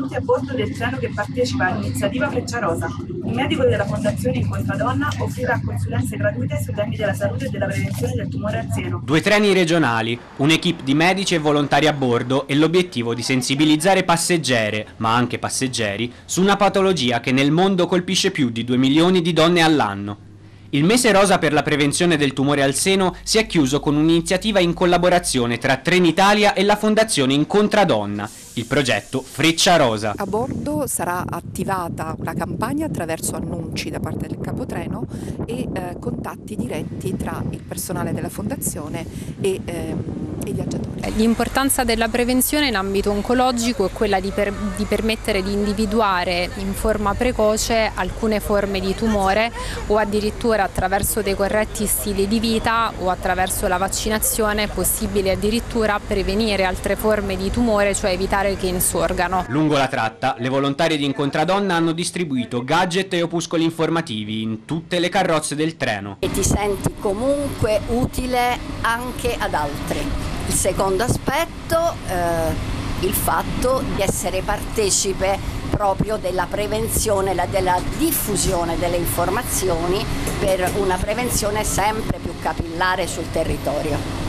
benvenuti a bordo del treno che partecipa all'iniziativa Frecciarosa. Il medico della Fondazione Incontradonna offrirà consulenze gratuite sui temi della salute e della prevenzione del tumore al seno. 2 treni regionali, un'equipe di medici e volontari a bordo e l'obiettivo di sensibilizzare passeggere, ma anche passeggeri, su una patologia che nel mondo colpisce più di 2 milioni di donne all'anno. Il mese rosa per la prevenzione del tumore al seno si è chiuso con un'iniziativa in collaborazione tra Trenitalia e la Fondazione Incontradonna, il progetto Frecciarosa. A bordo sarà attivata una campagna attraverso annunci da parte del capotreno e contatti diretti tra il personale della Fondazione e i viaggiatori. L'importanza della prevenzione in ambito oncologico è quella di permettere di individuare in forma precoce alcune forme di tumore o addirittura attraverso dei corretti stili di vita o attraverso la vaccinazione è possibile addirittura prevenire altre forme di tumore, cioè evitare che insorgano. Lungo la tratta, le volontarie di Incontradonna hanno distribuito gadget e opuscoli informativi in tutte le carrozze del treno. E ti senti comunque utile anche ad altri. Il secondo aspetto, il fatto di essere partecipe proprio della prevenzione, della diffusione delle informazioni per una prevenzione sempre più capillare sul territorio.